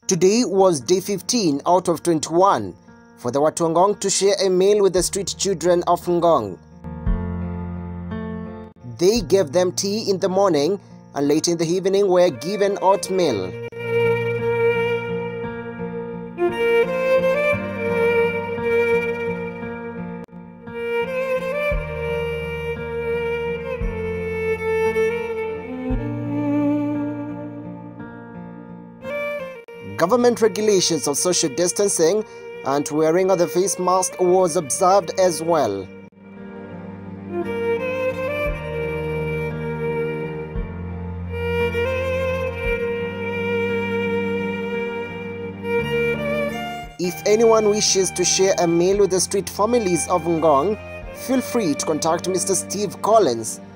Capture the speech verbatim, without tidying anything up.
Today was day fifteen out of twenty-one for the watu wa Ngong to share a meal with the street children of Ngong. They gave them tea in the morning and late in the evening were given oatmeal. Government regulations of social distancing and wearing of the face mask was observed as well. If anyone wishes to share a meal with the street families of Ngong, feel free to contact Mister Steve Collins